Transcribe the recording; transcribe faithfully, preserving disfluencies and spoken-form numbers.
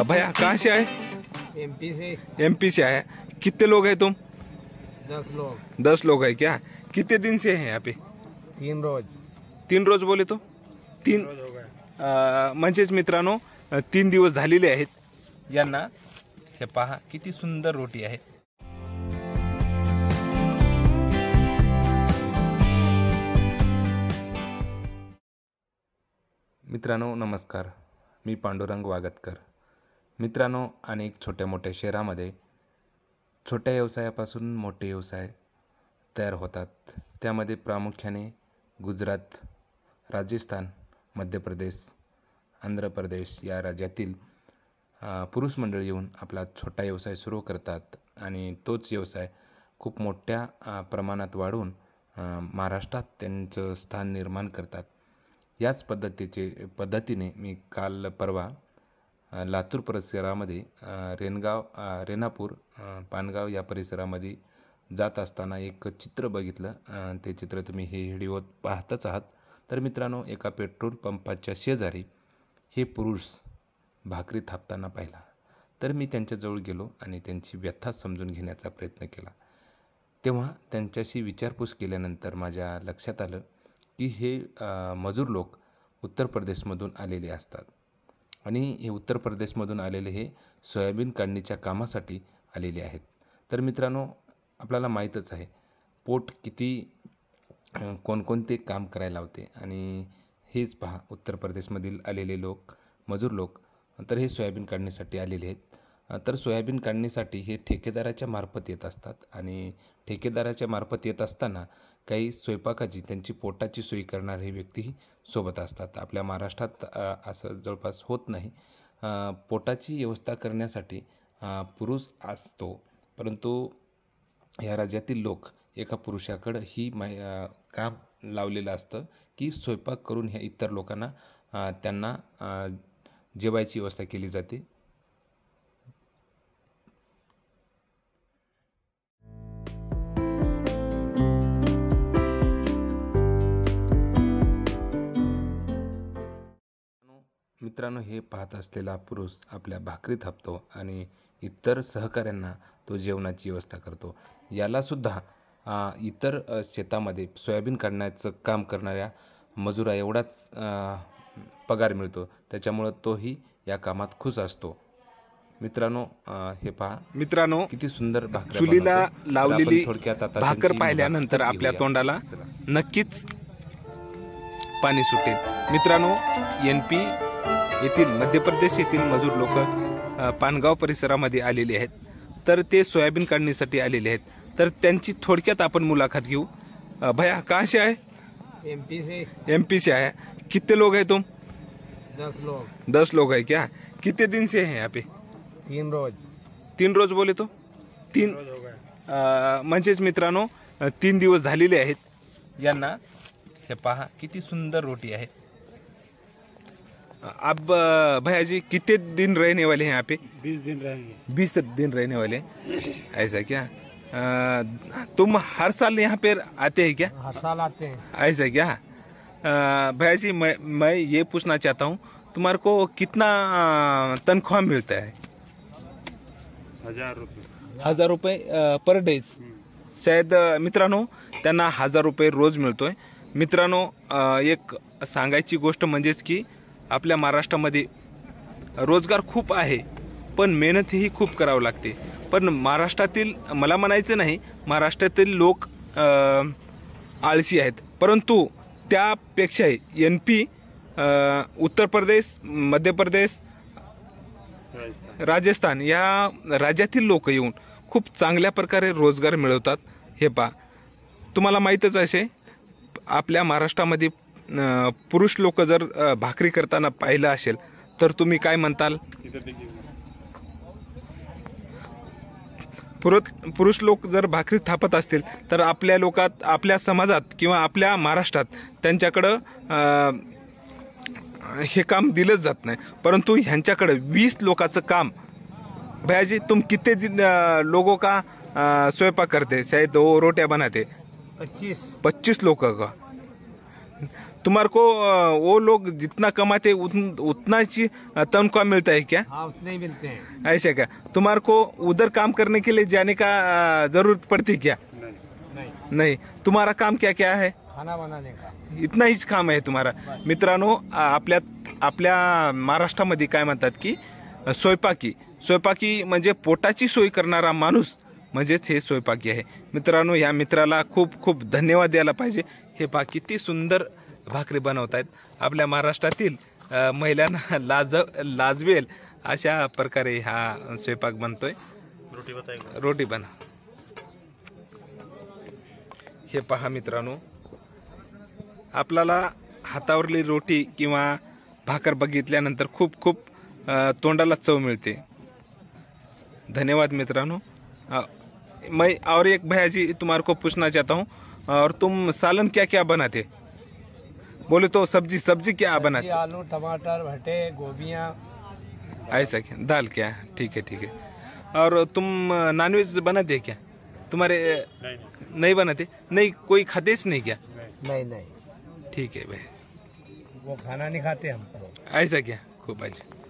भैया कहाँ से आए? एमपी से। एमपी से आए। कितने लोग हैं तुम? दस लोग। दस लोग है क्या? कितने दिन से हैं यहाँ पे? तीन रोज। तीन रोज बोले तो तीन रोज हो गए। म्हणजेच मित्रांनो तीन दिवस झालेले आहेत यांना। हे पहा किती सुंदर रोटी आहे। मित्रांनो नमस्कार, मी पांडुरंग वागतकर। मित्रांनो अनेक छोट्या मोठ्या शहरामध्ये छोट्या व्यवसायापासून मोठे व्यवसाय तयार होतात। त्यामध्ये प्रामुख्याने गुजरात, राजस्थान, मध्य प्रदेश, आंध्र प्रदेश या राज्यातील पुरुष मंडळी येऊन आपला छोटा व्यवसाय सुरू करतात आणि तोच व्यवसाय खूप मोठ्या प्रमाणात वाढवून महाराष्ट्रात त्यांचं स्थान निर्माण करतात। याच पद्धतीचे पद्धतीने मी काल परवा लातूर परिसरामध्ये रेणगाव रेणापूर पानगाव या परिसरामध्ये जात असताना एक चित्र बघितलं। ते चित्र तुम्ही हे व्हिडिओत पाहतच आहात। तर मित्रांनो एका पेट्रोल पंपाच्या शेजारी हे पुरुष भाकरी थापताना पाहिला। तर मी त्यांच्याजवळ गेलो आणि त्यांची व्यथा समजून घेण्याचा प्रयत्न केला। तेव्हा त्यांच्याशी विचारपूस केल्यानंतर माझ्या लक्षात आलं की हे मजूर लोक उत्तर प्रदेशमधून आलेले असतात आणि हे उत्तर प्रदेशमधून आलेले हे सोयाबीन काढणीच्या कामासाठी आलेले आहेत। तर मित्रांनो आपल्याला माहीतच आहे पोट किती कोणकोणते काम करायला लावते आणि हेच पहा उत्तर प्रदेशमधील आलेले लोक मजूर लोक तर हे सोयाबीन काढणीसाठी आलेले आहेत। तर सोयाबीन काढणीसाठी हे ठेकेदाराच्या मार्फत येत असतात आणि ठेकेदाराच्या मार्फत येत असताना काही स्वयंपाकाची त्यांची पोटाची सोय करणारे व्यक्तीही सोबत असतात। आपल्या महाराष्ट्रात असं जवळपास होत नाही। पोटाची व्यवस्था करण्यासाठी पुरुष असतो, परंतु या राज्यातील लोक एका पुरुषाकडे ही काम लावलेलं असतं की स्वयंपाक करून ह्या इतर लोकांना त्यांना जेवायची व्यवस्था केली जाते। मित्रांनो हे पाहत असलेला पुरुष आपल्या भाकरी थापतो आणि इतर सहकाऱ्यांना तो जेवणाची व्यवस्था करतो। याला सुद्धा इतर शेतामध्ये सोयाबीन काढण्याचं काम करणाऱ्या मजुरा एवढाच पगार मिळतो, त्याच्यामुळे तोही या कामात खुश असतो। मित्रांनो हे पहा मित्रांनो किती सुंदर भाकरी चुलीला लावलेली भाकर पाहिल्यानंतर आपल्या तोंडाला नक्कीच पाणी सुटेल। मित्रांनो एनपी येथील मध्य प्रदेश येथील मजूर लोक पानगाव परिसरामध्ये आलेले आहेत। तर ते सोयाबीन काढणीसाठी आलेले आहेत। तर त्यांची थोडक्यात आपण मुलाखत घेऊ। भैया कहाँ से आए? एमपी से। एमपी से आए। कितने लोग हैं तुम? दस लोग। दस लोग है क्या? कितने दिन से हैं यहाँ पे? तीन रोज। तीन रोज बोले तो तीन रोज हो गए। म्हणजेच मित्रांनो तीन दिवस झालेले आहेत यांना। हे पहा किती सुंदर रोटी आहे। अब भैया जी कितने दिन रहने वाले हैं यहाँ पे? बीस दिन रहेंगे। बीस दिन रहने वाले हैं, ऐसा क्या? आ, तुम हर साल यहाँ पे आते हैं क्या? हर साल आते हैं। ऐसा क्या? भैया जी मैं मैं ये पूछना चाहता हूँ तुम्हारे को कितना तनख्वाह मिलता है? हजार रुपये। हजार रुपये पर डे शायद। मित्रांनो त्यांना हजार रुपये रोज मिळतोय। मित्रांनो एक सांगायची गोष्ट म्हणजेच की आपल्या महाराष्ट्रामध्ये रोजगार खूप आहे, पण मेहनतही खूप करावं लागते। पण महाराष्ट्रातील मला म्हणायचं नाही महाराष्ट्रातील लोक आळशी आहेत, परंतु त्यापेक्षा एन पी उत्तर प्रदेश, मध्य प्रदेश, राजस्थान या राज्यातील लोक येऊन खूप चांगल्या प्रकारे रोजगार मिळवतात। हे पहा तुम्हाला माहीतच असे आपल्या महाराष्ट्रामध्ये पुरुष लोक जर भाकरी करताना पाहिलं असेल तर तुम्ही काय म्हणताल? पुरुष लोक जर भाकरी थापत असतील तर आपल्या लोकात आपल्या समाजात किंवा आपल्या महाराष्ट्रात त्यांच्याकडं हे काम दिलंच जात नाही, परंतु ह्यांच्याकडे वीस लोकांचं काम। भैया जी तुम कितने लोगों का स्वयंपाक करते? शायद दो रोटियां बनाते। पच्चीस पच्चीस लोगों का। तुम्हारे को अ, वो लोग जितना कमाते उतन, उतना ही अ, तनख्वाह मिलता है क्या? हाँ उतने ही मिलते हैं। ऐसे क्या तुम्हारे को उधर काम करने के लिए जाने का अ, जरूरत पड़ती क्या? नहीं नहीं, नहीं। तुम्हारा काम क्या क्या है? खाना बनाने का इतना हीच काम आहे तुम्हाला. मित्रांनो अ, आपल्या आपल्या महाराष्ट्रामध्ये काय म्हणतात की अ, स्वयंपाकी स्वयंपाकी म्हणजे पोटाची सोय करणारा माणूस म्हणजेच हे स्वयंपाकी आहे. मित्रांनो या मित्राला खूप खूप धन्यवाद द्यायला पाहिजे. हे पहा किती सुंदर भाकरी बनवत आहेत. आपल्या महाराष्ट्रातील अ, महिलांना लाज लाजवेल अशा प्रकारे हा स्वयंपाक बनतोय. रोटी बताएगा. रोटी बना. हे पहा मित्रांनो आपल्याला हातावरली रोटी किंवा भाकर बघितल्यानंतर खूप खूप अ, तोंडाला चव मिळते. धन्यवाद मित्रांनो. अ, मैं और एक भैया जी तुम्हारे को पूछना चाहता हूँ और तुम सालन क्या क्या बनाते? बोले तो सब्जी सब्जी क्या बनाते? आलू टमाटर भटे गोभियाँ. ऐसा क्या? दाल क्या? ठीक है ठीक है. और तुम नॉनवेज बनाते क्या? तुम्हारे नहीं नहीं बनाते? नहीं कोई खातेच नहीं क्या? नहीं नहीं, ठीक है भाई. वो खाना नहीं खाते हम. ऐसा क्या? खूप अच्छा.